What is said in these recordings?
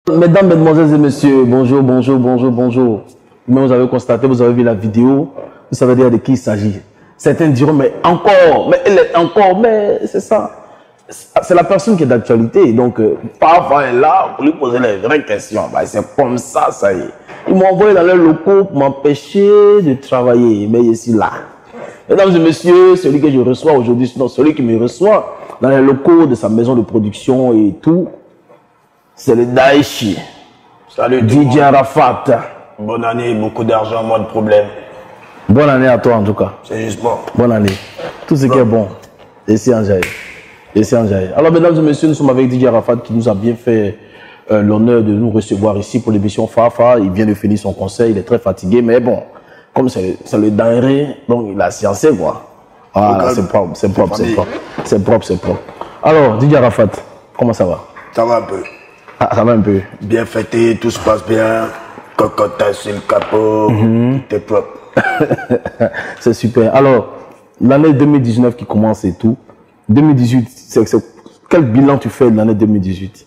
Mesdames, mesdemoiselles et messieurs, bonjour, bonjour, bonjour, bonjour. Comme vous avez constaté, vous avez vu la vidéo, vous savez dire de qui il s'agit. Certains diront, mais encore, mais elle est encore, mais c'est ça. C'est la personne qui est d'actualité, donc parfois elle est là pour lui poser les vraies questions. Bah, c'est comme ça, ça y est. Ils m'ont envoyé dans leurs locaux pour m'empêcher de travailler, mais je suis là. Mesdames et messieurs, celui que je reçois aujourd'hui, sinon celui qui me reçoit dans les locaux de sa maison de production et tout, c'est le Daichi. Salut DJ Arafat. Bonne année, beaucoup d'argent, moins de problèmes. Bonne année à toi en tout cas. C'est juste bon. Bonne année. Tout ce qui est bon. Ici en Jaï. Ici en Jaï. Alors mesdames et messieurs, nous sommes avec DJ Arafat qui nous a bien fait l'honneur de nous recevoir ici pour l'émission Fafa. Il vient de finir son concert, il est très fatigué, mais bon, comme c'est le denrée, donc il a sciencé quoi. Voilà, c'est propre, c'est propre, c'est propre. C'est propre, c'est propre. Alors, DJ Arafat, comment ça va? Ça va un peu. Ah, ça va un peu. Bien fêté, tout se passe bien. Cocotte sur le capot, tout est propre. C'est super. Alors, l'année 2019 qui commence et tout, 2018, quel bilan tu fais de l'année 2018?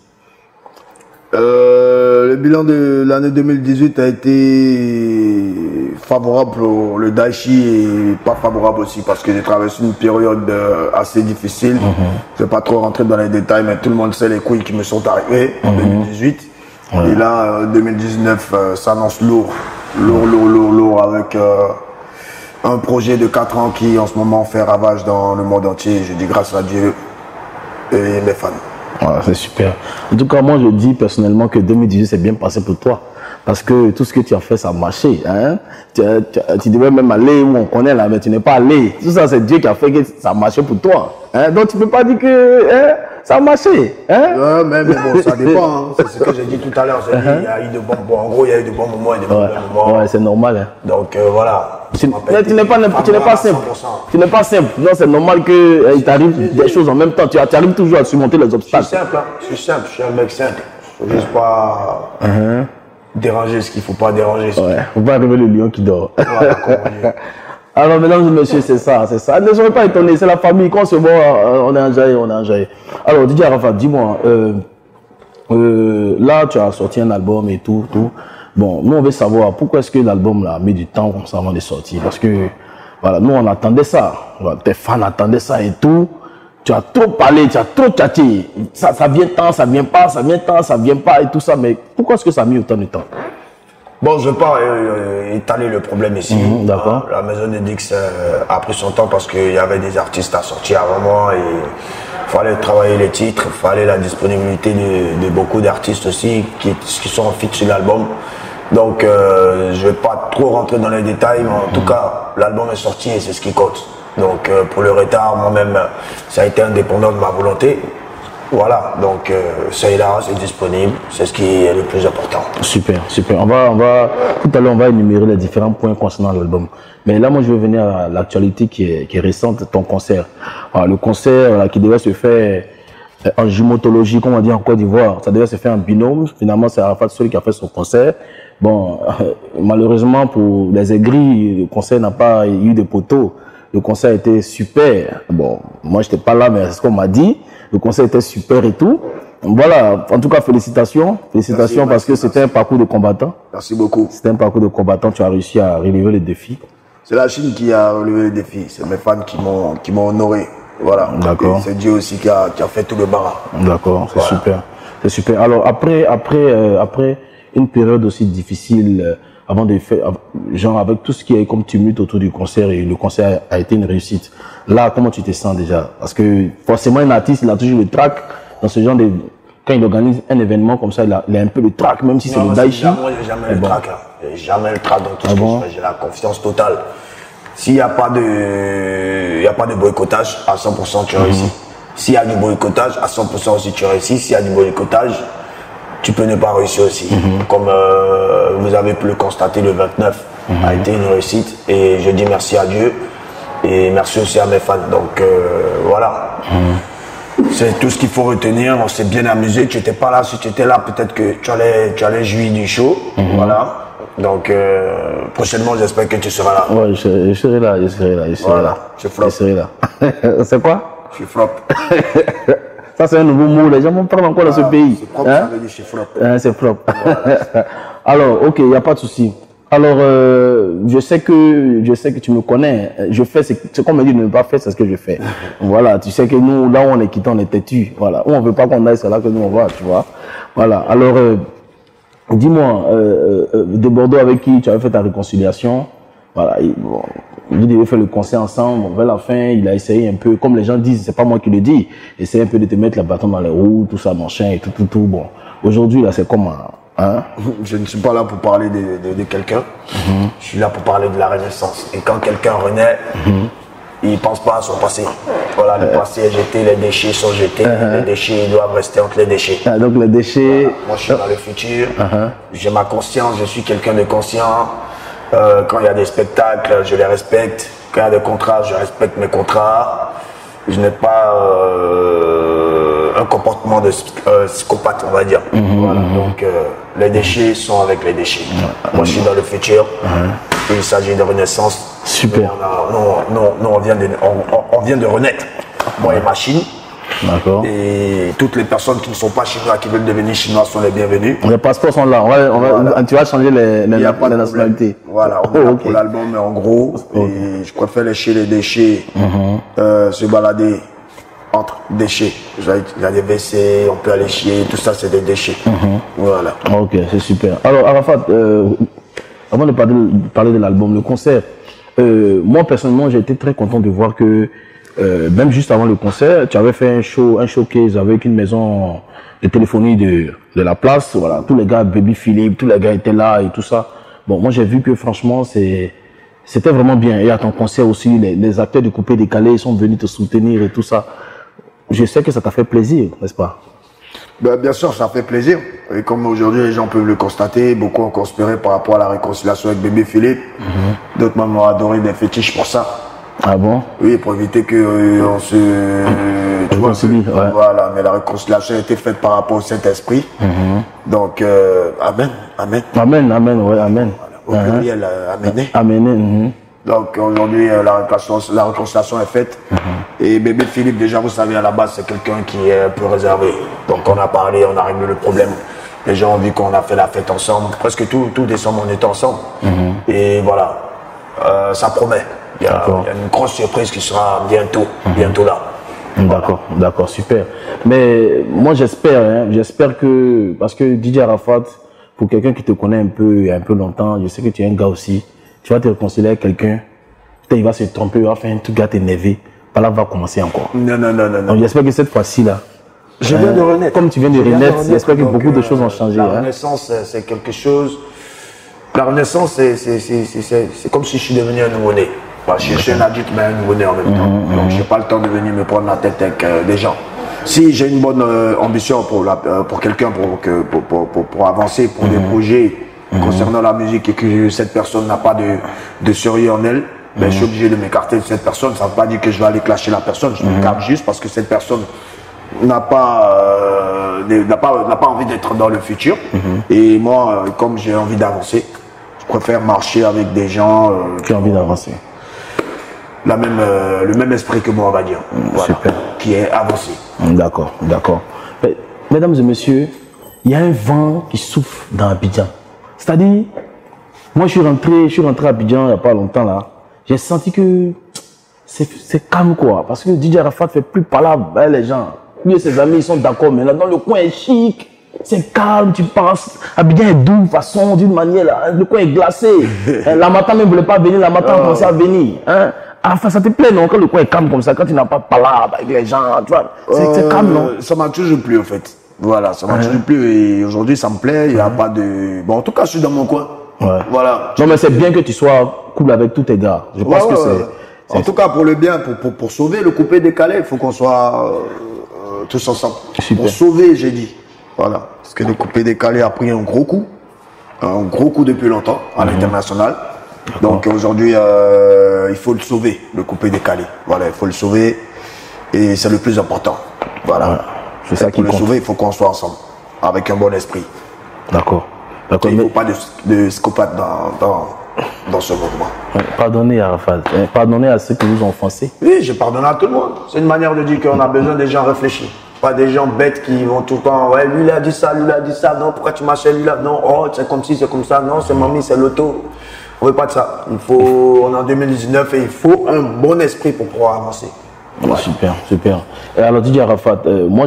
Le bilan de l'année 2018 a été favorable pour le Daichi et pas favorable aussi parce que j'ai traversé une période assez difficile. Je ne vais pas trop rentrer dans les détails, mais tout le monde sait les couilles qui me sont arrivées en 2018. Et là, 2019 s'annonce lourd avec un projet de 4 ans qui en ce moment fait ravage dans le monde entier. Je dis grâce à Dieu et mes fans. Voilà, c'est super. En tout cas, moi, je dis personnellement que 2018 s'est bien passé pour toi. Parce que tout ce que tu as fait, ça a marché. Hein? Tu devais même aller où on connaît là, mais tu n'es pas allé. Tout ça, c'est Dieu qui a fait que ça a marché pour toi. Hein? Donc, tu ne peux pas dire que ça a marché. Hein? Mais bon, ça dépend. Hein. C'est ce que j'ai dit tout à l'heure. Il y a eu de bons moments. En gros, il y a eu de bons moments et de mauvais moments. Ouais, c'est normal. Hein? Donc, voilà. Tu n'es pas simple. Tu n'es pas simple. Non, c'est normal qu'il t'arrive des choses en même temps. Tu arrives toujours à surmonter les obstacles. Je suis simple. Je suis un mec simple. Il ne faut juste pas déranger ce qu'il ne faut pas déranger. Ouais, il ne faut pas arriver le lion qui dort. Voilà, alors, mesdames et messieurs, c'est ça, c'est ça. Ne soyez pas étonnés, c'est la famille. Quand c'est bon, on est en Jaï, on est en Jaï. Alors, DJ Arafat, dis-moi, là, tu as sorti un album et tout. Bon, nous, on veut savoir pourquoi est-ce que l'album a mis du temps comme ça avant de sortir. Parce que, voilà, nous, on attendait ça. Voilà, tes fans attendaient ça et tout. Tu as trop parlé, tu as trop tchatché. Ça vient tant, ça vient pas, ça vient tant, ça vient pas et tout ça. Mais pourquoi est-ce que ça a mis autant de temps? Bon, je ne veux pas étaler le problème ici. D'accord. La maison de Dix a pris son temps parce qu'il y avait des artistes à sortir avant moi et il fallait travailler les titres, il fallait la disponibilité de beaucoup d'artistes aussi qui sont en feat sur l'album. Donc, je ne vais pas trop rentrer dans les détails, mais en tout cas, l'album est sorti et c'est ce qui compte. Donc, pour le retard, moi-même, ça a été indépendant de ma volonté. Voilà, donc c'est là, c'est disponible, c'est ce qui est le plus important. Super, super. Tout à l'heure, on va énumérer les différents points concernant l'album. Mais là, moi, je veux venir à l'actualité qui est récente, ton concert. Alors, le concert qui devait se faire en jumentologie, comme on dit en Côte d'Ivoire, ça devait se faire en binôme. Finalement, c'est Arafat seul qui a fait son concert. Bon, malheureusement, pour les aigris, le concert n'a pas eu de poteau. Le concert était super. Bon, moi, je n'étais pas là, mais c'est ce qu'on m'a dit. Le concert était super et tout. Voilà, en tout cas, félicitations. Félicitations parce que c'était un parcours de combattant. Merci beaucoup. C'était un parcours de combattant. Tu as réussi à relever les défis. C'est la Chine qui a relevé les défis. C'est mes fans qui m'ont honoré. Voilà. D'accord. C'est Dieu aussi qui a fait tout le barat. D'accord, c'est super. C'est super. Alors, après une période aussi difficile, avant de faire, genre avec tout ce qui est comme tumulte autour du concert et le concert a été une réussite. Là, comment tu te sens déjà? Parce que forcément, un artiste, il a toujours le trac dans ce genre de... Quand il organise un événement comme ça, il a un peu le trac, même si c'est le Daichi. Moi, j'ai jamais le trac. J'ai jamais le trac dans tout ce que je fais. J'ai la confiance totale. S'il n'y a pas de boycottage, à 100% tu réussis. S'il y a du boycottage, à 100% aussi tu réussis. S'il y a du boycottage, tu peux ne pas réussir aussi. Comme vous avez pu le constater, le 29 a été une réussite. Et je dis merci à Dieu. Et merci aussi à mes fans. Donc voilà. C'est tout ce qu'il faut retenir. On s'est bien amusé. Tu n'étais pas là. Si tu étais là, peut-être que tu allais jouir du show. Voilà. Donc prochainement, j'espère que tu seras là. Ouais, je serai là. Je serai là. Je serai là. Je serai là. C'est quoi? Je suis flop. Ça, c'est un nouveau mot. Les gens vont prendre encore dans ce pays. C'est propre, ça veut dire chez Flop. C'est propre. Alors, ok, il n'y a pas de souci. Alors, je sais que tu me connais. Je fais ce qu'on me dit de ne pas faire, c'est ce que je fais. Voilà, tu sais que nous, là où on est quitté, on est têtu. Voilà, où on veut pas qu'on aille, c'est là que nous on va, tu vois. Voilà. Alors, dis-moi, de Bordeaux avec qui tu avais fait ta réconciliation. Voilà, vous devez faire le concert ensemble. Vers la fin, il a essayé un peu, comme les gens disent, c'est pas moi qui le dis, essayer un peu de te mettre la bâton dans les roues, tout ça, machin, et tout. Bon, aujourd'hui, là, c'est comment, hein? Je ne suis pas là pour parler de quelqu'un. Je suis là pour parler de la renaissance. Et quand quelqu'un renaît, il ne pense pas à son passé. Voilà, le passé est jeté, les déchets sont jetés. Les déchets, ils doivent rester entre les déchets. Ah, donc les déchets... Voilà. Moi, je suis dans le futur. J'ai ma conscience, je suis quelqu'un de conscient. Quand il y a des spectacles, je les respecte. Quand il y a des contrats, je respecte mes contrats. Je n'ai pas un comportement de psychopathe, on va dire. Voilà. Donc, les déchets sont avec les déchets. Moi, je suis dans le futur. Il s'agit de renaissance. Super. Nous, on vient de renaître. Moi et ma Chine. D'accord. Et toutes les personnes qui ne sont pas chinois, qui veulent devenir chinois, sont les bienvenus. Les passeports sont là. Voilà. Tu vas changer les nationalités. Voilà, on est là pour l'album, mais en gros, et je préfère lécher les déchets, se balader entre déchets. Il y a des WC, on peut aller chier, tout ça, c'est des déchets. Voilà. Ok, c'est super. Alors, Arafat, avant de parler de l'album, le concert, moi, personnellement, j'ai été très content de voir que même juste avant le concert, tu avais fait un showcase avec une maison de téléphonie de la place. Voilà, tous les gars, Baby Philippe, tous les gars étaient là et tout ça. Bon, moi j'ai vu que franchement, c'était vraiment bien. Et à ton concert aussi, les acteurs de Coupé Décalé sont venus te soutenir et tout ça. Je sais que ça t'a fait plaisir, n'est-ce pas? Ben, bien sûr, ça fait plaisir. Et comme aujourd'hui, les gens peuvent le constater, beaucoup ont conspiré par rapport à la réconciliation avec Baby Philippe. D'autres m'ont adoré des fétiches pour ça. Ah bon? Oui, pour éviter que on se... tu vois, ouais. Voilà, mais la réconciliation a été faite par rapport au Saint-Esprit. Donc, amen, amen. Amen, amen, ouais, amen. Voilà, au pluriel, amené. Amené. Donc, aujourd'hui, la réconciliation est faite. Et bébé Philippe, déjà, vous savez, à la base, c'est quelqu'un qui est un peu réservé. Donc, on a parlé, on a réglé le problème. Les gens ont vu qu'on a fait la fête ensemble. Presque tout décembre, on était ensemble. Et voilà, ça promet. Il y a une grosse surprise qui sera bientôt là. D'accord, super. Mais moi j'espère que, parce que DJ Arafat, pour quelqu'un qui te connaît un peu longtemps, je sais que tu es un gars aussi, tu vas te réconcilier avec quelqu'un, peut-être il va se tromper, il va faire un truc, gars t'énerver, par là va commencer encore. Non. Donc j'espère que cette fois-ci là, je viens de renaître. Comme tu viens de renaître, j'espère que beaucoup de choses ont changé. La renaissance, c'est quelque chose. La renaissance, c'est comme si je suis devenu un nouveau-né. Je suis un adulte, mais un nouveau-né en même temps. Donc, je n'ai pas le temps de venir me prendre la tête avec des gens. Si j'ai une bonne ambition pour quelqu'un, pour avancer, pour des projets concernant la musique et que cette personne n'a pas de sérieux en elle, ben, je suis obligé de m'écarter de cette personne. Ça ne veut pas dire que je vais aller clasher la personne. Je m'écarte juste parce que cette personne n'a pas envie d'être dans le futur. Et moi, comme j'ai envie d'avancer, je préfère marcher avec des gens qui ont envie d'avancer. Le même esprit que moi, on va dire. Voilà, super. Qui est avancé. D'accord. Mesdames et messieurs, il y a un vent qui souffle dans Abidjan. C'est-à-dire, moi je suis rentré à Abidjan il n'y a pas longtemps là. J'ai senti que c'est calme quoi. Parce que DJ Arafat fait plus palabre avec les gens. Lui et ses amis ils sont d'accord, mais là dans le coin est chic. C'est calme, tu penses. Abidjan est doux, façon, d'une manière là. Le coin est glacé. La matin même ne voulait pas venir, la matin on commençait à venir. Hein? Enfin, ça te plaît, non? Quand le coin est calme comme ça, quand tu n'as pas de palabre avec les gens, tu vois, c'est calme, non? Ça m'a toujours plu, en fait. Voilà, ça m'a toujours plu et aujourd'hui, ça me plaît. Il n'y a pas de... Bon, en tout cas, je suis dans mon coin. Voilà. Non, mais c'est bien que tu sois cool avec tous tes gars. Je pense que c'est... En tout cas, pour le bien, pour sauver le coupé décalé, il faut qu'on soit tous ensemble. Super. Pour sauver, j'ai dit. Voilà. Parce que le coupé décalé a pris un gros coup depuis longtemps à l'international. Donc aujourd'hui, il faut le sauver, le coupé décalé. Voilà, il faut le sauver et c'est le plus important. Voilà. C'est ça qui compte. Pour le sauver, il faut qu'on soit ensemble, avec un bon esprit. D'accord. Il ne faut pas de psychopathe dans ce mouvement. Pardonnez Arafat, pardonnez à ceux qui vous ont offensé. Oui, je pardonne à tout le monde. C'est une manière de dire qu'on a besoin des gens réfléchis. Pas des gens bêtes qui vont tout le temps, ouais, lui il a dit ça, non, pourquoi tu m'achètes lui là, non, oh, c'est comme ci, c'est comme ça, non, c'est mamie, c'est l'auto. On veut pas de ça. On est en 2019 et il faut un bon esprit pour pouvoir avancer. Ouais. Super, super. Alors Didier Arafat, moi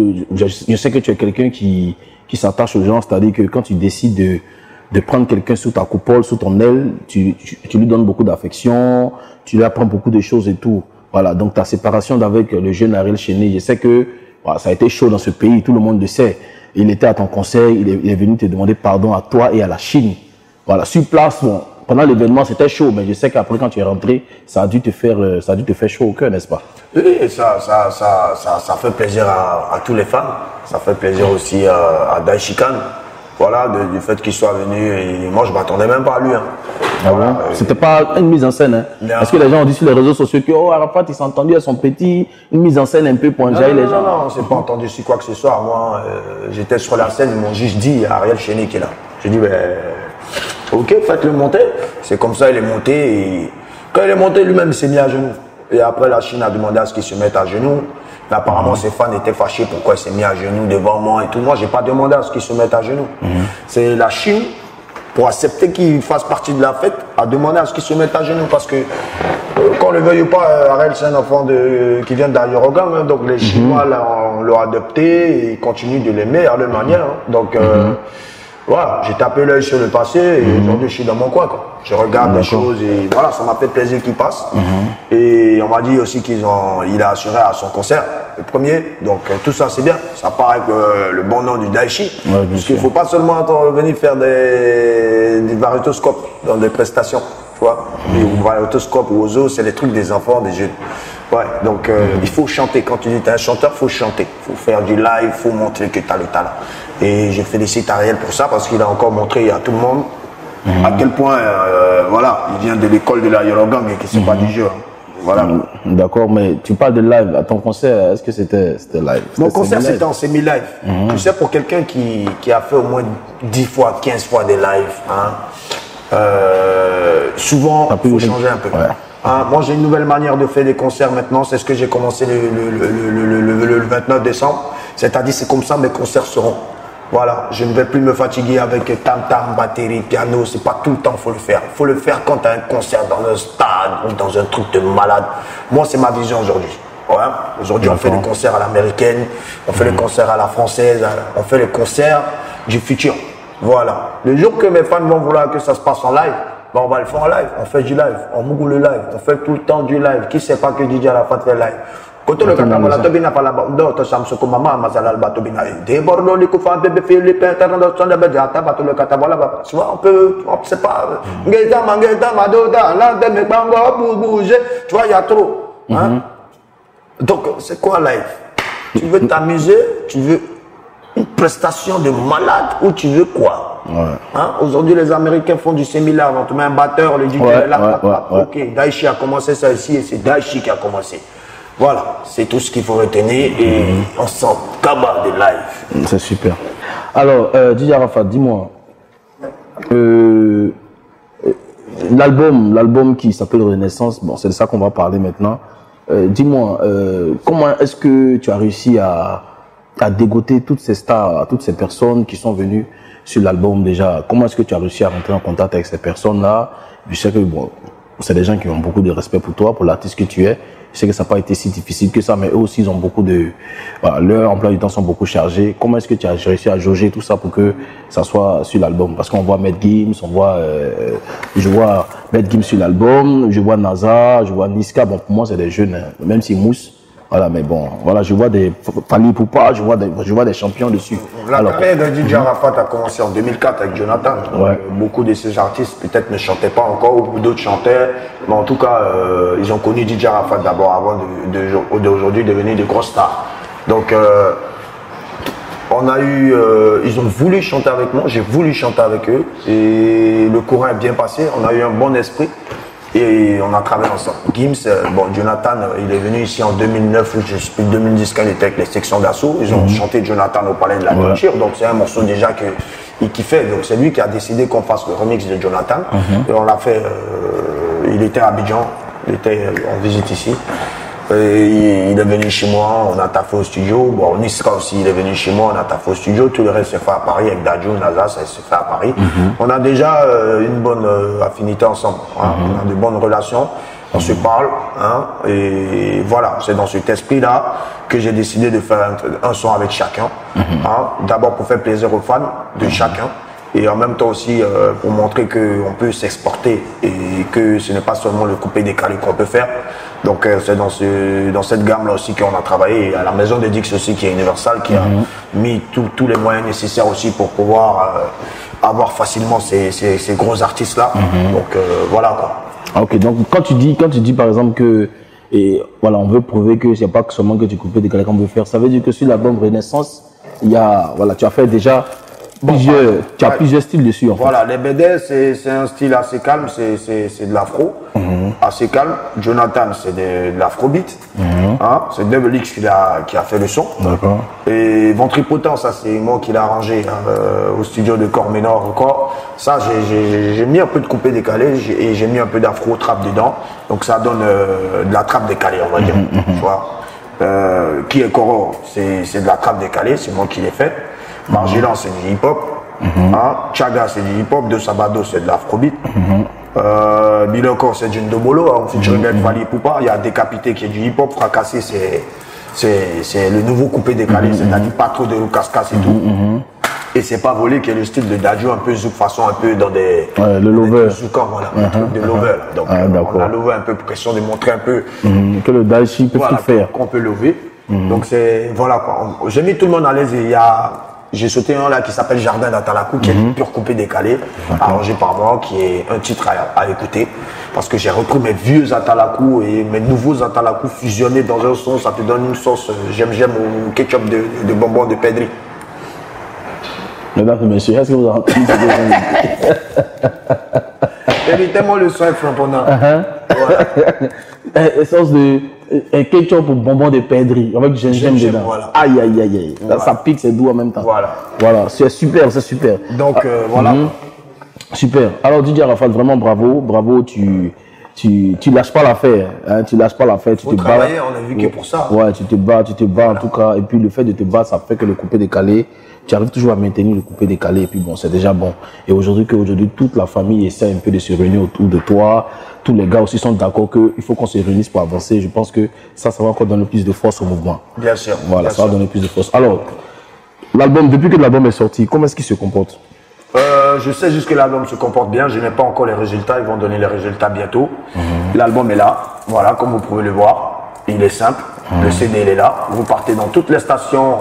je sais que tu es quelqu'un qui s'attache aux gens, c'est-à-dire que quand tu décides de prendre quelqu'un sous ta coupole, sous ton aile, tu lui donnes beaucoup d'affection, tu lui apprends beaucoup de choses et tout. Voilà, donc ta séparation avec le jeune Ariel Cheney, je sais que voilà, ça a été chaud dans ce pays, tout le monde le sait. Il était à ton conseil, il est venu te demander pardon à toi et à la Chine. Voilà, sur place, bon, pendant l'événement, c'était chaud, mais je sais qu'après, quand tu es rentré, ça a dû te faire chaud au cœur, n'est-ce pas? Oui, ça fait plaisir à tous les fans. Ça fait plaisir aussi à Daichi Khan. Voilà, du fait qu'il soit venu. Et moi, je ne m'attendais même pas à lui. Hein. Ah voilà, bon c'était pas une mise en scène. Hein. Parce que les gens ont dit sur les réseaux sociaux que oh, Arafat, il s'est entendu à son petit, une mise en scène un peu pour enjailler les gens. Non, c'est pas entendu sur quoi que ce soit. Moi, j'étais sur la scène, ils m'ont juste dit, il y a Ariel Cheney qui est là. J'ai dit, ben, ok, faites-le monter. C'est comme ça, il est monté. Et quand il est monté, lui-même, il s'est mis à genoux. Et après, la Chine a demandé à ce qu'il se mette à genoux. Mais apparemment, ses fans étaient fâchés pourquoi il s'est mis à genoux devant moi et tout. Moi, j'ai pas demandé à ce qu'il se mette à genoux. C'est la Chine, pour accepter qu'il fasse partie de la fête, a demandé à ce qu'il se mette à genoux. Parce que, qu'on le veuille ou pas, Ariel, c'est un enfant qui vient d'Ayorodong. Hein, donc, les Chinois l'ont adopté et ils continuent de l'aimer à leur manière. Hein. Donc, voilà, j'ai tapé l'œil sur le passé et aujourd'hui je suis dans mon coin. Quoi. Je regarde les choses et voilà, ça m'a fait plaisir qu'il passe. Et on m'a dit aussi qu'il a assuré à son concert, le premier. Donc tout ça c'est bien. Ça part avec le bon nom du Daichi. Ouais, parce qu'il ne faut pas seulement venir faire des variétoscopes dans des prestations. Tu vois, les variétoscopes ou aux c'est les trucs des enfants, des jeunes. Ouais, donc il faut chanter. Quand tu dis que tu es un chanteur, il faut chanter. Il faut faire du live, il faut montrer que tu as le talent. Et je félicite Ariel pour ça parce qu'il a encore montré à tout le monde à quel point voilà, il vient de l'école de la Yorogang et que c'est pas du jeu. Hein. Voilà. D'accord, mais tu parles de live. À ton concert, est-ce que c'était live? Mon concert, c'était en semi-live. Tu sais, pour quelqu'un qui a fait au moins 10 fois, 15 fois des lives, hein, souvent, il faut changer un peu. Ouais. Hein, moi, j'ai une nouvelle manière de faire des concerts maintenant. C'est ce que j'ai commencé le 29 décembre. C'est-à-dire, c'est comme ça mes concerts seront. Voilà, je ne vais plus me fatiguer avec tam-tam, batterie, piano. C'est pas tout le temps qu'il faut le faire. Il faut le faire quand tu as un concert dans un stade ou dans un truc de malade. Moi, c'est ma vision aujourd'hui. Ouais. Aujourd'hui, on fait des concerts à l'américaine, on fait les concerts à la française, on fait les concerts du futur. Voilà. Le jour que mes fans vont vouloir que ça se passe en live, ben on va le faire en live. On fait du live, on mougoule le live, on fait tout le temps du live. Qui ne sait pas que Didier Arafat fait live? Quand le Katamola Tobina pas là-bas, d'autres Samsoko Mama, Mazalal Batobina, des Bordeaux, les Koufa, bébé Philippe, international de Bedjata, Bato le Katamola, tu vois, on sait pas. Ngeta, Madoda, là, de mes bango, pour bouger, tu vois, il y a trop. Hein? Donc, c'est quoi live? Tu veux t'amuser, tu veux une prestation de malade ou tu veux quoi? Hein? Aujourd'hui, les Américains font du semi-live, on te met un batteur, le DJ est là, ok, Daichi a commencé ça ici et c'est Daichi qui a commencé. Voilà, c'est tout ce qu'il faut retenir et on s'en cabane de live. C'est super. Alors, Didier Arafat, dis-moi, l'album qui s'appelle Renaissance, bon, c'est de ça qu'on va parler maintenant. Dis-moi, comment est-ce que tu as réussi à dégoter toutes ces stars, toutes ces personnes qui sont venues sur l'album déjà? Comment est-ce que tu as réussi à rentrer en contact avec ces personnes-là? Je sais que bon, c'est des gens qui ont beaucoup de respect pour toi, pour l'artiste que tu es. Je sais que ça n'a pas été si difficile que ça, mais eux aussi, ils ont beaucoup de... Voilà, leurs emplois du temps sont beaucoup chargés. Comment est-ce que tu as réussi à jauger tout ça pour que ça soit sur l'album? Parce qu'on voit Matt Gims, je vois Matt Gims sur l'album, je vois NASA, je vois Niska. Bon, pour moi, c'est des jeunes, hein, même s'ils moussent. Voilà, mais bon, voilà, je vois des Fali Poupa, je vois des champions dessus. La carrière de Didier Arafat a commencé en 2004 avec Jonathan. Beaucoup de ces artistes peut-être ne chantaient pas encore, ou d'autres chantaient. Mais en tout cas, ils ont connu Didier Arafat d'abord avant d'aujourd'hui devenir de grosses stars. Donc, ils ont voulu chanter avec moi, j'ai voulu chanter avec eux. Et le courant est bien passé, on a eu un bon esprit. Et on a travaillé ensemble. Gims, bon, Jonathan, il est venu ici en 2009, je sais plus, 2010, quand il était avec les sections d'assaut. Ils ont chanté Jonathan au Palais de la Culture. Donc c'est un morceau déjà qu'il kiffait. Donc c'est lui qui a décidé qu'on fasse le remix de Jonathan. Et on l'a fait, il était à Abidjan, il était en visite ici. Et il est venu chez moi, on a taffé au studio. Bon, Niska aussi, il est venu chez moi, on a taffé au studio. Tout le reste s'est fait à Paris avec Dadju, Naza, ça s'est fait à Paris. On a déjà une bonne affinité ensemble. Hein. On a de bonnes relations, on se parle. Hein. Et voilà, c'est dans cet esprit-là que j'ai décidé de faire un son avec chacun. Hein. D'abord pour faire plaisir aux fans de chacun. Et en même temps aussi pour montrer qu'on peut s'exporter et que ce n'est pas seulement le coupé décalé qu'on peut faire. Donc c'est dans cette gamme-là aussi qu'on a travaillé. Et à la maison de Dix aussi qui est Universal, qui a mis tous les moyens nécessaires aussi pour pouvoir avoir facilement ces gros artistes-là. Donc voilà quoi. Ok, donc quand tu dis par exemple que voilà, on veut prouver que c'est pas seulement que tu coupes décalé qu'on veut faire, ça veut dire que sur l'album Renaissance, il y a, voilà, tu as fait déjà plusieurs styles dessus en fait. Voilà, les BD c'est un style assez calme, c'est de l'afro, assez calme. Jonathan c'est de l'afrobeat, hein, c'est Double X qui a fait le son. D'accord. Et Ventripotent, ça c'est moi qui l'ai arrangé au studio de Corménor encore. Ça j'ai mis un peu de coupé décalé et j'ai mis un peu d'afro trap dedans, donc ça donne de la trappe décalée on va dire, tu vois. Qui est Koro, c'est de la trappe décalée, c'est moi qui l'ai fait. Margilan c'est du hip-hop, hein? Chaga c'est du hip-hop, De Sabado c'est de l'afrobeat, Biloko c'est du Ndomolo, hein? Featuring Fali Poupa, il y a Décapité qui est du hip-hop, Fracassé c'est le nouveau coupé décalé, c'est-à-dire pas trop de cascas et tout. Et c'est pas volé qui est le style de Dadju, un peu zouk façon un peu dans des le lover, voilà, un truc de lover. Donc on a levé un peu pour question de montrer un peu que le Dashi peut tout faire, qu'on peut lever. Donc c'est voilà quoi. J'ai mis tout le monde à l'aise et j'ai sauté un là qui s'appelle Jardin d'Atalakou, qui est une pure coupé décalé, arrangé par moi, qui est un titre à écouter. Parce que j'ai repris mes vieux Atalakou et mes nouveaux Atalakou fusionnés dans un son, ça te donne une sauce j'aime au ketchup de bonbons de Pedri. Mesdames et messieurs, est-ce que vous avez entendu Évitez-moi le son flamponnant. Essence de ketchup pour bonbons de Pedri avec gingembre dedans. Voilà. Aïe, aïe, aïe, aïe. Voilà. Ça pique, c'est doux en même temps. Voilà, c'est super, c'est super. Donc, voilà. Super. Alors, Didier Arafat, vraiment bravo, tu lâches pas l'affaire. Hein, tu lâches pas l'affaire, tu te bats. On a vu que pour ça. Ouais, tu te bats en tout cas. Et puis, le fait de te battre, ça fait que le coupé décalé, tu arrives toujours à maintenir le coupé décalé. Et puis, bon, c'est déjà bon. Et aujourd'hui, toute la famille essaie un peu de se réunir autour de toi. Tous les gars aussi sont d'accord qu'il faut qu'on se réunisse pour avancer. Je pense que ça va encore donner plus de force au mouvement. Bien sûr. Voilà, ça va donner plus de force. Alors, l'album, depuis que l'album est sorti, comment est-ce qu'il se comporte? Je sais juste que l'album se comporte bien. Je n'ai pas encore les résultats. Ils vont donner les résultats bientôt. L'album est là. Voilà, comme vous pouvez le voir. Il est simple. Le CD, il est là. Vous partez dans toutes les stations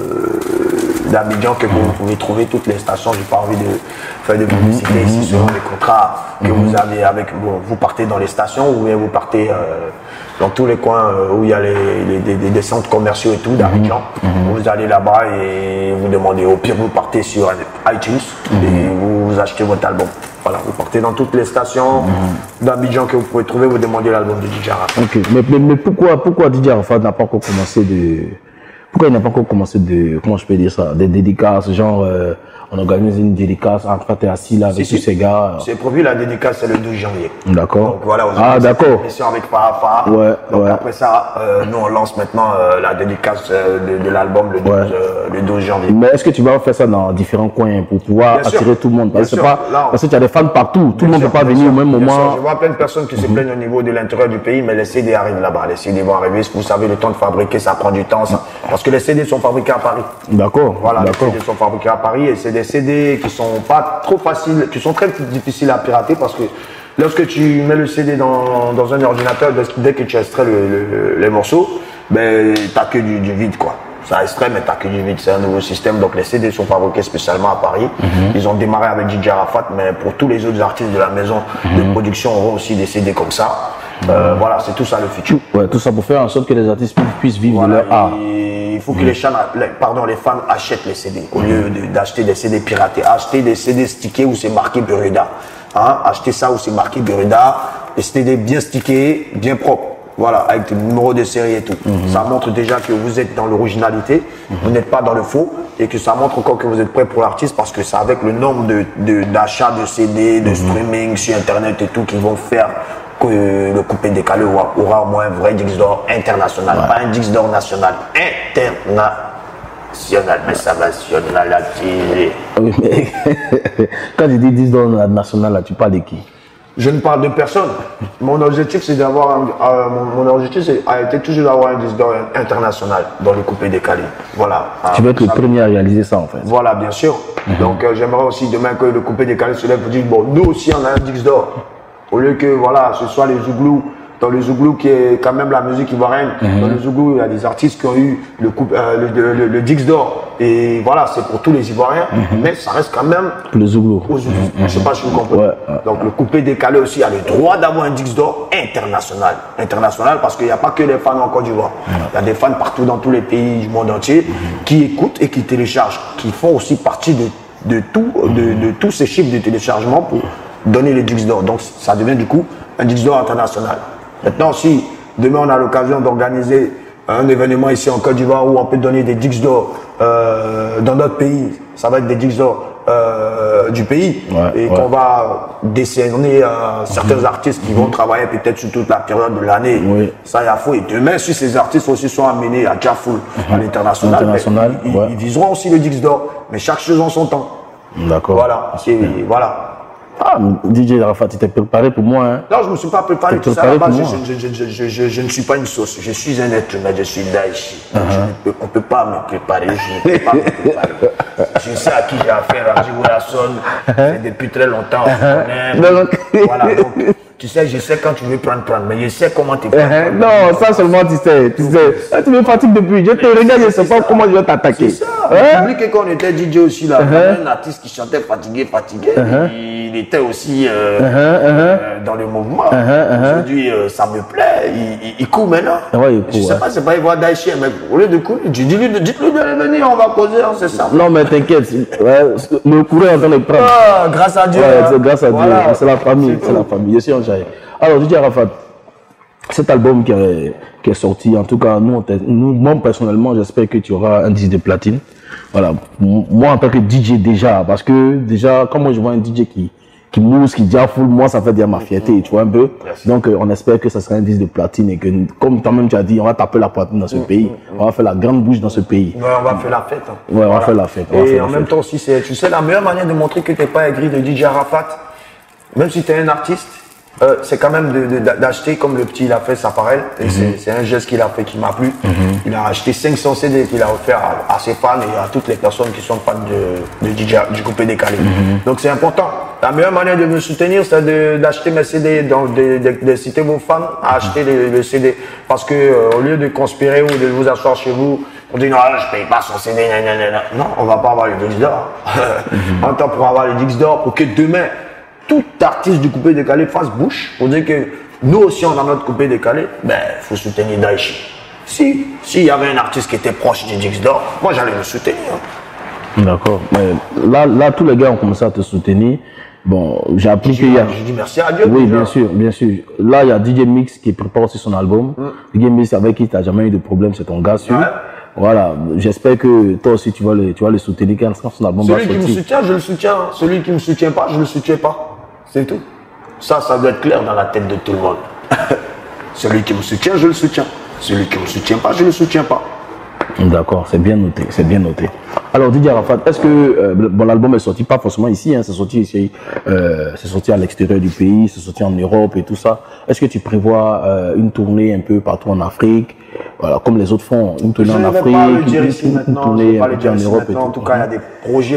d'Abidjan que vous pouvez trouver. Toutes les stations. J'ai pas envie de faire de publicité ici selon les contrats que vous avez avec. Bon, vous partez dans les stations ou bien vous partez dans tous les coins où il y a des centres commerciaux et tout d'Abidjan. Vous allez là-bas et vous demandez. Au pire, vous partez sur iTunes et vous achetez votre album. Voilà, vous partez dans toutes les stations d'Abidjan que vous pouvez trouver, vous demandez l'album de Didier Arafat. Ok, mais pourquoi Didier Arafat n'a pas encore commencé pourquoi il n'a pas encore commencé comment je peux dire ça, des dédicaces, genre on organise une dédicace, après t'es assis là avec tous ces gars. C'est prévu, la dédicace c'est le 12 janvier. D'accord. Donc voilà, d'accord. Mission avec Parafa. Donc après ça, nous on lance maintenant la dédicace de l'album le 12 janvier. Mais est-ce que tu vas faire ça dans différents coins pour pouvoir attirer tout le monde? Parce que tu as des fans partout, tout le monde ne peut pas venir au même moment. Je vois plein de personnes qui se plaignent au niveau de l'intérieur du pays, mais les CD arrivent là-bas. Les CD vont arriver, vous savez, le temps de fabriquer, ça prend du temps. Parce que les CD sont fabriqués à Paris. D'accord. Voilà, les CD sont fabriqués à Paris et c'est des CD qui sont pas trop faciles, qui sont très difficiles à pirater parce que lorsque tu mets le CD dans un ordinateur, dès que tu extrais les morceaux, ben t'as que du vide quoi. Ça extrait mais t'as que du vide, c'est un nouveau système. Donc les CD sont fabriqués spécialement à Paris. Ils ont démarré avec Didier Arafat, mais pour tous les autres artistes de la maison de production auront aussi des CD comme ça. Voilà, c'est tout ça le futur. Ouais, tout ça pour faire en sorte que les artistes puissent vivre de leur art. Il faut que les fans achètent les CD au lieu d'acheter des CD piratés. Acheter des CD stickés où c'est marqué Berida. Hein? Achetez ça où c'est marqué Berida. Des CD bien stickés, bien propres. Voilà, avec le numéro de série et tout. Ça montre déjà que vous êtes dans l'originalité, vous n'êtes pas dans le faux, et que ça montre encore que vous êtes prêt pour l'artiste parce que c'est avec le nombre d'achats de CD, de streaming sur internet et tout qui vont faire que le coupé décalé aura au moins un vrai disque d'or international, pas un disque d'or national, international, mais ça va nationaliser. Oui, mais quand tu dis disque d'or national, là, tu parles de qui? Je ne parle de personne. Mon objectif, c'est d'avoir a été toujours d'avoir un disque d'or international dans le coupé décalé. Voilà. Tu veux être le premier à réaliser ça, en fait. Voilà, bien sûr. Donc, j'aimerais aussi demain que le coupé décalé se lève pour dire, bon, nous aussi, on a un disque d'or. Au lieu que, voilà, ce soit les Zouglous. Dans le Zouglou, qui est quand même la musique ivoirienne, dans le Zouglou, il y a des artistes qui ont eu le disque d'or. Et voilà, c'est pour tous les Ivoiriens, mais ça reste quand même le Zouglou. Je ne sais pas si vous comprenez. Donc le coupé décalé aussi a le droit d'avoir un disque d'or international. International parce qu'il n'y a pas que les fans en Côte d'Ivoire. Il y a des fans partout dans tous les pays du monde entier qui écoutent et qui téléchargent, qui font aussi partie de tous ces chiffres de téléchargement pour donner les disques d'or. Donc ça devient du coup un disque d'or international. Maintenant, si demain on a l'occasion d'organiser un événement ici en Côte d'Ivoire où on peut donner des disques d'or dans notre pays, ça va être des disques d'or du pays et qu'on va décerner certains artistes qui vont travailler peut-être sur toute la période de l'année. Ça y a faux. Et demain, si ces artistes aussi sont amenés à Diafoul, à l'international, ils viseront aussi le disque d'or. Mais chaque chose en son temps. D'accord. Voilà. Voilà. Ah, DJ Arafat, tu t'es préparé pour moi, hein? Non, je ne me suis pas préparé. Tu sais, à la base, je ne suis pas une sauce. Je suis un être humain, je suis Daïchi. On ne peut pas me préparer, je ne peux pas me préparer. Je sais à qui j'ai affaire, à Djibourasson. C'est depuis très longtemps, on connaît. Voilà, donc, tu sais, je sais quand tu veux prendre, mais je sais comment tu fais. Non, ça seulement tu sais. Tu me fatigues depuis. Je te regarde, je ne sais pas comment je vais t'attaquer. C'est ça. Public, quand on était DJ aussi, là, un artiste qui chantait fatigué. Il était aussi dans le mouvement. Aujourd'hui, ça me plaît. Il court maintenant. Je ne sais pas, c'est pas il voit Daïchi, mais au lieu de courir, dites-lui de venir, on va causer, c'est ça. Non, mais t'inquiète, le courant est en train de prendre. Grâce à Dieu. C'est grâce à Dieu. C'est la famille. C'est la famille. Je suis en jaillet. Alors, DJ Arafat, cet album qui est sorti, en tout cas, moi personnellement, j'espère que tu auras un disque de platine. Voilà. Moi, en tant que DJ déjà, parce que déjà, quand moi je vois un DJ qui mousse, qui Diafoul, moi ça fait déjà ma fierté, tu vois un peu. Donc on espère que ça sera un disque de platine et que, comme toi-même tu as dit, on va taper la poitrine dans ce pays, on va faire la grande bouche dans ce pays. Ouais, on va faire la fête. Ouais, on va faire la fête. Et en même temps aussi, tu sais, la meilleure manière de montrer que tu n'es pas aigri de DJ Arafat, même si tu es un artiste, c'est quand même d'acheter comme le petit il a fait sa parelle. Et c'est un geste qu'il a fait qui m'a plu. Il a acheté 500 CD qu'il a offert à ses fans et à toutes les personnes qui sont fans du coupé décalé. Donc c'est important. La meilleure manière de me soutenir, c'est d'acheter mes CD, d'inciter vos fans à acheter le CD. Parce que au lieu de conspirer ou de vous asseoir chez vous, on dit non, je paye pas son CD, non, on va pas avoir les disques d'or. En temps pour avoir les disques d'or, pour que demain, tout artiste du coupé décalé fasse bouche pour dire que nous aussi on a notre coupé décalé, ben faut soutenir Daïchi. S'il y avait un artiste qui était proche du disque d'or, moi j'allais le soutenir. D'accord. Mais là, tous les gars ont commencé à te soutenir. Bon, j'ai appris qu'il y a... Je dis merci à Dieu. Oui, bien sûr, bien sûr. Là, il y a DJ Mix qui prépare aussi son album. DJ Mix avec qui tu n'as jamais eu de problème, c'est ton gars sûr. Voilà, j'espère que toi aussi tu vas le soutenir quand son album va sortir. Celui qui me soutient, je le soutiens. Celui qui ne me soutient pas, je ne le soutiens pas. C'est tout. Ça doit être clair dans la tête de tout le monde. Celui qui me soutient, je le soutiens. Celui qui ne me soutient pas, je ne le soutiens pas. D'accord, c'est bien noté, c'est bien noté. Alors DJ Arafat, est-ce que l'album est sorti pas forcément ici, hein, c'est sorti ici, c'est sorti à l'extérieur du pays, c'est sorti en Europe et tout ça. Est-ce que tu prévois une tournée un peu partout en Afrique, voilà, comme les autres font, une tournée en Afrique, une tournée en Europe et tout. En tout cas, il y a des projets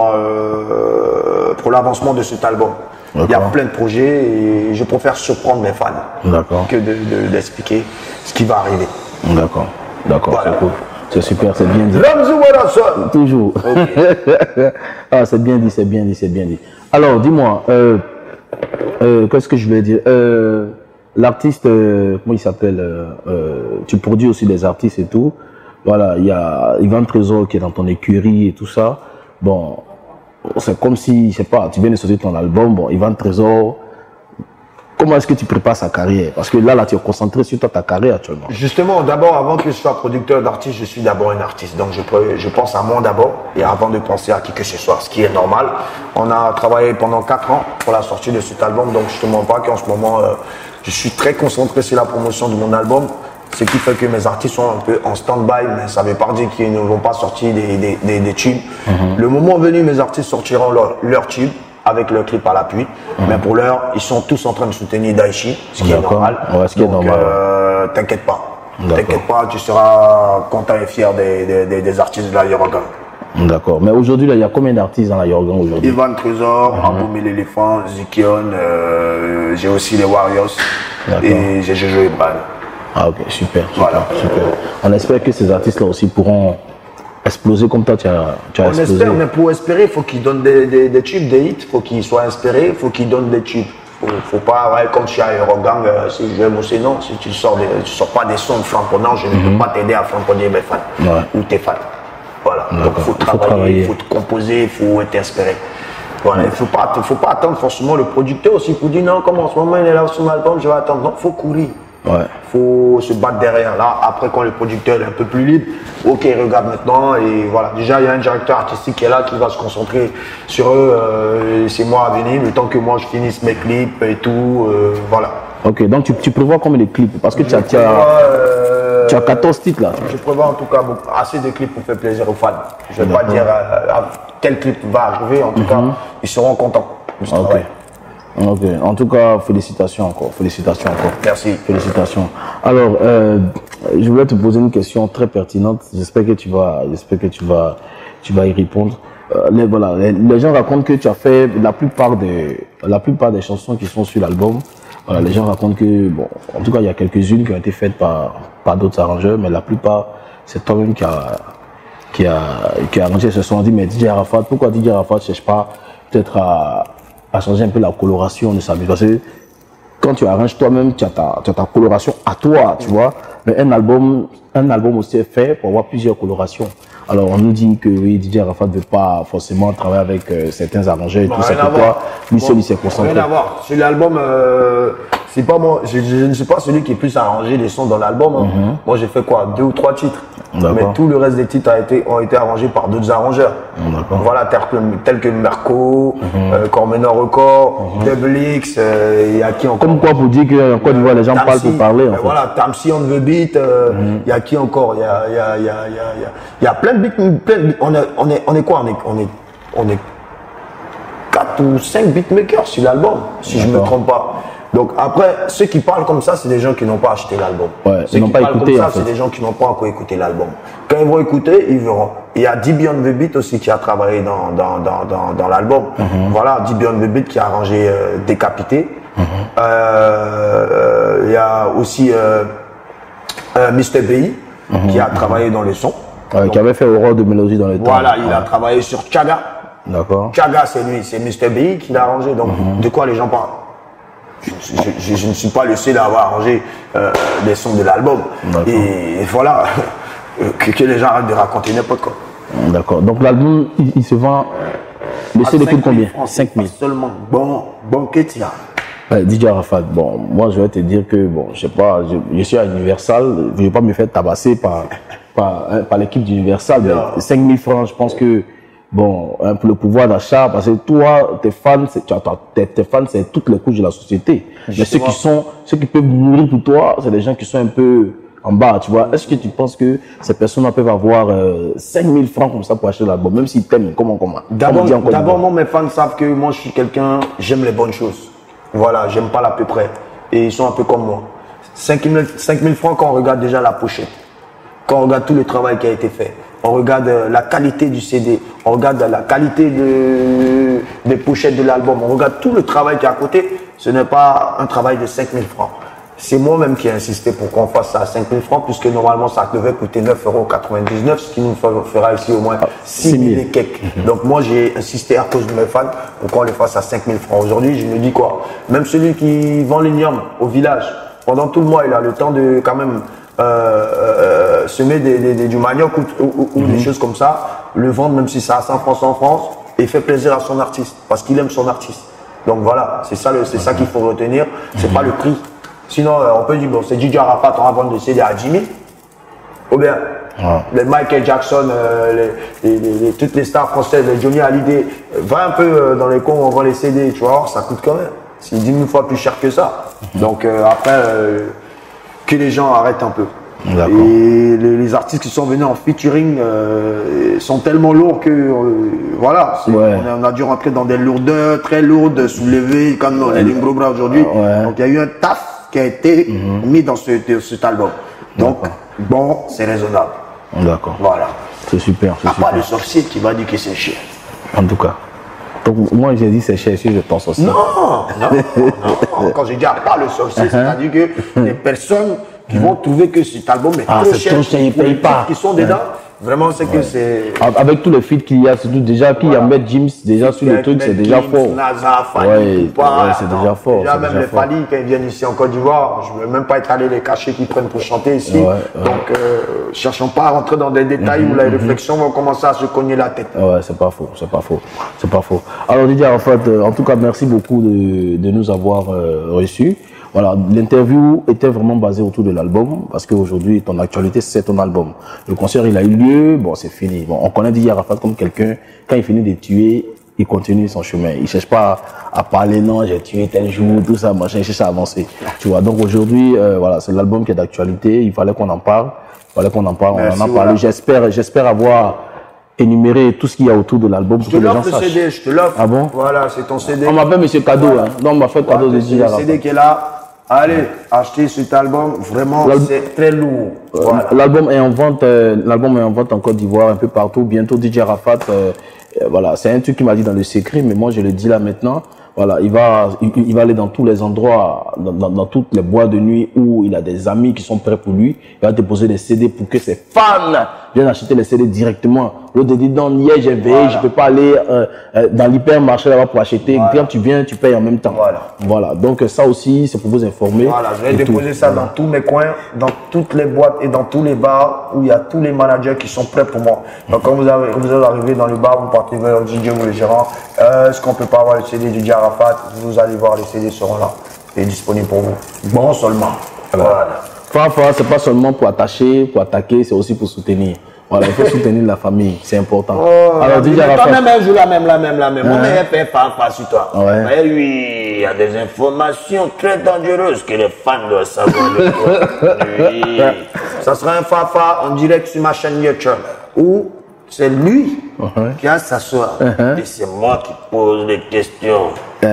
pour l'avancement de cet album. Il y a plein de projets et je préfère surprendre mes fans que d'expliquer ce qui va arriver. D'accord, voilà. C'est cool. C'est super, c'est bien dit. Toujours. Okay. Ah, c'est bien dit, c'est bien dit, c'est bien dit. Alors, dis-moi, qu'est-ce que je voulais dire? L'artiste, comment il s'appelle? Tu produis aussi des artistes et tout. Voilà, il y a Ivan Trésor qui est dans ton écurie et tout ça. Bon, c'est comme si, je sais pas, tu viens de sortir ton album. Bon, Ivan Trésor, comment est-ce que tu prépares sa carrière? Parce que là, tu es concentré sur ta carrière actuellement. Justement, d'abord, avant que je sois producteur d'artiste, je suis d'abord un artiste. Donc, je pense à moi d'abord et avant de penser à qui que ce soit, ce qui est normal. On a travaillé pendant 4 ans pour la sortie de cet album. Donc, je ne te mens pas qu'en ce moment, je suis très concentré sur la promotion de mon album. Ce qui fait que mes artistes sont un peu en stand-by, mais ça ne veut pas dire qu'ils ne vont pas sortir des tubes. Le moment venu, mes artistes sortiront leur tube avec leur clip à l'appui. Mais pour l'heure, ils sont tous en train de soutenir Daichi, ce qui est normal. Ouais, ce qui est normal. T'inquiète pas. T'inquiète pas, tu seras content et fier des artistes de la Yorogan. D'accord. Mais aujourd'hui, il y a combien d'artistes dans la Yorogan aujourd'hui? Ivan Trésor, Ramboum et l'éléphant, Zikion, j'ai aussi les Warriors et j'ai Jojo Ibrahim. Ah ok, super, Voilà. super. On espère que ces artistes-là aussi pourront exploser comme toi tu as On explosé. espère, mais pour espérer, il faut qu'ils donnent des tubes, des hits, il faut qu'ils soient inspirés, il faut qu'ils donnent des tubes. Faut pas, ouais, comme je suis à Eurogang, si je vais bosser, non, si tu sors pas des sons flamponnants, je ne peux pas t'aider à flamponner mes fans ou tes fans. Voilà, donc il faut travailler, il faut te composer, il faut être inspiré. Voilà, il ne faut pas attendre forcément le producteur aussi pour dire non, comme en ce moment il est là sur l'album, je vais attendre. Non, il faut courir. Ouais. Faut se battre derrière. Là, après, quand le producteur est un peu plus libre, ok, regarde maintenant. Et voilà, déjà, il y a un directeur artistique qui est là, qui va se concentrer sur eux. C'est moi à venir, le temps que moi je finisse mes clips et tout. Voilà. Ok, donc tu prévois combien de clips? Parce que tu as 14 titres là. Je prévois en tout cas assez de clips pour faire plaisir aux fans. Je ne vais pas dire quel clip va arriver, en tout cas, ils seront contents de ce travail. Ok, en tout cas, félicitations encore. Félicitations encore. Merci. Félicitations. Alors, je voulais te poser une question très pertinente. J'espère que tu vas y répondre. Les gens racontent que tu as fait la plupart des chansons qui sont sur l'album. Voilà, les gens racontent que, bon, en tout cas, il y a quelques-unes qui ont été faites par d'autres arrangeurs, mais la plupart, c'est toi-même qui a arrangé ce son. On dit, mais DJ Arafat, pourquoi DJ Arafat ne cherche pas peut-être à changer un peu la coloration de sa musique? Parce que quand tu arranges toi-même, tu as ta coloration à toi, tu vois. Mais un album aussi est fait pour avoir plusieurs colorations. Alors on nous dit que oui, DJ Arafat ne veut pas forcément travailler avec certains arrangeurs et tout ça. Pourquoi lui seul il s'est concentré? Rien à voir. Sur l'album, c'est pas moi. Je ne suis pas celui qui est plus arrangé les sons dans l'album. Moi j'ai fait quoi, 2 ou 3 titres. Mais tout le reste des titres ont été arrangés par d'autres arrangeurs. Voilà, tels que Merco, Cormenor Record, Double X, il y a qui encore? Comme quoi pour dire qu'en Côte d'Ivoire les gens parlent pour parler en fait. Voilà, Tamsi on the beat, il y a qui encore? Il y a plein de beats, on est quoi? On est 4 ou 5 beatmakers sur l'album, si je ne me trompe pas. Donc après, ceux qui parlent comme ça, c'est des gens qui n'ont pas acheté l'album. Ouais, ceux qui parlent comme ça, c'est des gens qui n'ont pas encore écouté l'album. Quand ils vont écouter, ils verront. Il y a D-Beyond the Beat aussi qui a travaillé dans l'album. Voilà, D-Beyond the Beat qui a arrangé Décapité. Il y a aussi Mr. BI qui a travaillé dans le son. Donc, qui avait fait Aurore de Mélodie dans le temps. Voilà, il a travaillé sur Chaga. D'accord. Chaga, c'est lui, c'est Mr. BI qui l'a arrangé. Donc, de quoi les gens parlent? Je ne suis pas le seul à avoir arrangé des sons de l'album. Et voilà, que les gens arrêtent de raconter n'importe quoi. D'accord. Donc l'album, il se vend. Le CD coûte combien? 5 000. Seulement. Bon, qu'est-ce qu'il y a? DJ Arafat, bon, moi je vais te dire que, bon, je sais pas, je suis à Universal, je ne vais pas me faire tabasser par l'équipe d'Universal, mais 5 000 francs, je pense que, bon, pour le pouvoir d'achat, parce que toi, tes fans, c'est toutes les couches de la société. Justement. Mais ceux qui peuvent mourir pour toi, c'est des gens qui sont un peu en bas, tu vois. Est-ce que tu penses que ces personnes peuvent avoir 5 000 francs comme ça pour acheter l'album, même s'ils t'aiment, comment? D'abord, moi, mes fans savent que moi, je suis quelqu'un, j'aime les bonnes choses. Voilà, j'aime pas l'à peu près. Et ils sont un peu comme moi. 5 000 francs quand on regarde déjà la pochette. Quand on regarde tout le travail qui a été fait. On regarde la qualité du CD. On regarde la qualité des pochettes de l'album. On regarde tout le travail qui est à côté. Ce n'est pas un travail de 5 000 francs. C'est moi-même qui ai insisté pour qu'on fasse ça à 5 000 francs, puisque normalement ça devait coûter 9,99 €, ce qui nous fera ici au moins 6 000 et quelques. Donc moi j'ai insisté à cause de mes fans pour qu'on le fasse à 5 000 francs. Aujourd'hui, je me dis quoi? Même celui qui vend l'igname au village, pendant tout le mois, il a le temps de quand même semer du manioc ou des choses comme ça, le vendre même si c'est à 100 francs en France, et fait plaisir à son artiste, parce qu'il aime son artiste. Donc voilà, c'est ça qu'il faut retenir. C'est pas le prix. Sinon, on peut dire, bon, c'est DJ Arafat, on va vendre le CD à Jimmy. Ou bien, les Michael Jackson, toutes les stars françaises, les Johnny Hallyday, va un peu dans les coins où on vend les CD, tu vois, ça coûte quand même. C'est 10 000 fois plus cher que ça. Donc après, que les gens arrêtent un peu. Et les artistes qui sont venus en featuring sont tellement lourds que voilà, on a dû rentrer dans des lourdeurs très lourdes, soulevées comme les Lingro Bra aujourd'hui. Donc il y a eu un taf qui a été mis dans cet album. Donc bon, c'est raisonnable. D'accord. Voilà. C'est super. À part le sorcier qui va dire que c'est cher. En tout cas. Donc moi j'ai dit c'est cher si je pense aussi. Non. Quand j'ai dit à part le sorcier, c'est-à-dire que les personnes qui vont trouver que cet album est trop cher, ils payent pas. Qui sont dedans, vraiment c'est que c'est... Avec tous les feats qu'il y a, surtout déjà qu'il y a Maître Gims déjà sur le truc, c'est déjà fort. C'est déjà fort. Déjà même les Fali, quand ils viennent ici en Côte d'Ivoire, je ne veux même pas étaler les cachets qu'ils prennent pour chanter ici. Donc cherchons pas à rentrer dans des détails où les réflexions vont commencer à se cogner la tête. Ouais, c'est pas faux, c'est pas faux, c'est pas faux. Alors Didier Arafat, en tout cas merci beaucoup de nous avoir reçus. Voilà, l'interview était vraiment basée autour de l'album parce qu'aujourd'hui, ton actualité, c'est ton album. Le concert, il a eu lieu, bon, c'est fini. Bon, on connaît Didier Arafat comme quelqu'un, quand il finit de tuer, il continue son chemin. Il cherche pas à parler, non, j'ai tué tel jour, tout ça, machin, il cherche à avancer. Tu vois, donc aujourd'hui, voilà, c'est l'album qui est d'actualité, il fallait qu'on en parle, on en en a parlé. J'espère avoir énuméré tout ce qu'il y a autour de l'album pour que les gens sachent. CD, je te l'offre. Ah bon? Voilà, c'est ton CD. On m'appelle Monsieur Cadeau, hein. Donc on m'a fait cadeau de Didier Arafat. Le CD qui est là. Allez, achetez cet album, vraiment c'est très lourd. Voilà. L'album est en vente en Côte d'Ivoire, un peu partout. Bientôt DJ Arafat, voilà, c'est un truc qu'il m'a dit dans le secret, mais moi je le dis là maintenant. Voilà, il va aller dans tous les endroits, dans toutes les boîtes de nuit où il a des amis qui sont prêts pour lui. Il va déposer des CD pour que ses fans viennent acheter les CD directement. L'autre dit non, hier j'ai veillé, je peux pas aller dans l'hypermarché là-bas pour acheter. Quand tu viens, tu payes en même temps. Voilà. Donc ça aussi, c'est pour vous informer. Voilà, je vais déposer ça dans tous mes coins, dans toutes les boîtes et dans tous les bars où il y a tous les managers qui sont prêts pour moi. Donc quand vous arrivez dans le bar, vous partez vers le DJ ou le gérant. Est-ce qu'on peut pas avoir le CD du DJ Arafat? Vous allez voir, les CD seront là et disponibles pour vous. Bon seulement. Voilà. Fafa, c'est pas seulement pour attacher, pour attaquer, c'est aussi pour soutenir. Voilà, il faut soutenir la famille, c'est important. Alors, DJ Arafat. Toi-même, un jour, la même. Mon meilleur père Fafa sur toi. Mais lui, il y a des informations très dangereuses que les fans doivent savoir de toi. Ça sera un Fafa en direct sur ma chaîne YouTube où c'est lui qui a s'asseoir. Et c'est moi qui pose les questions.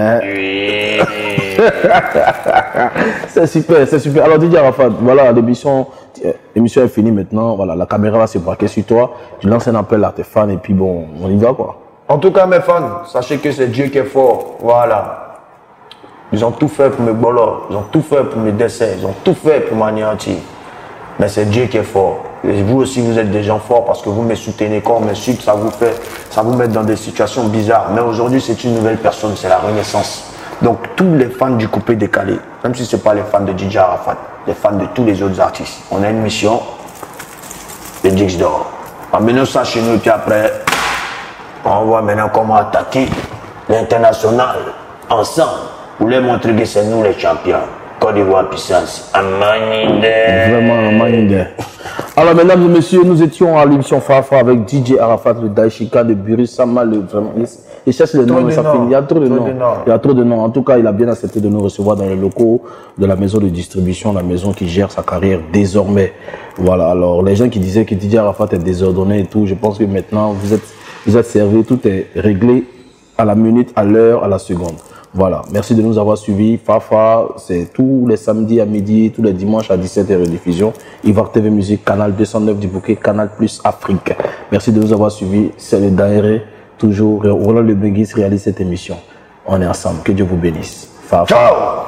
C'est super. Alors DJ Arafat, voilà, l'émission est finie maintenant. Voilà, la caméra va se braquer sur toi. Tu lances un appel à tes fans et puis bon, on y va quoi. En tout cas, mes fans, sachez que c'est Dieu qui est fort. Voilà. Ils ont tout fait pour mes bolos, ils ont tout fait pour mes décès, ils ont tout fait pour m'anéantir. Mais c'est Dieu qui est fort. Et vous aussi, vous êtes des gens forts parce que vous me soutenez. Quand on m'insulte, ça vous met dans des situations bizarres. Mais aujourd'hui, c'est une nouvelle personne, c'est la renaissance. Donc, tous les fans du coupé décalé, même si ce n'est pas les fans de DJ Arafat, les fans de tous les autres artistes, on a une mission, le Dix d'or. Emmenons ça chez nous, puis après, on voit maintenant comment attaquer l'international ensemble pour leur montrer que c'est nous les champions. Côte d'Ivoire puissance. Vraiment, Amandine. Alors, mesdames et messieurs, nous étions à l'émission Fafa avec DJ Arafat, le Daishika de Buri Sama. Vraiment, il cherche le nom, mais ça finit. Il y a trop de noms. Il y a trop de noms. En tout cas, il a bien accepté de nous recevoir dans les locaux de la maison de distribution, la maison qui gère sa carrière désormais. Voilà. Alors, les gens qui disaient que DJ Arafat est désordonné et tout, je pense que maintenant, vous êtes servis, tout est réglé à la minute, à l'heure, à la seconde. Voilà, merci de nous avoir suivis. Fafa, c'est tous les samedis à midi, tous les dimanches à 17h de diffusion. Ivar TV Musique, canal 209 du bouquet, canal plus Afrique. Merci de nous avoir suivis. C'est le Daéré, toujours. Roland Le Benguis réalise cette émission. On est ensemble. Que Dieu vous bénisse. Fafa. Ciao.